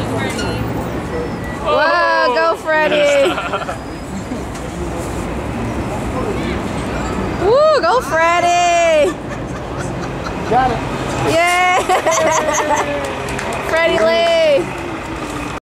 Whoa, go Freddie! Woo, go Freddie! Got it. Yeah! Freddie Lee!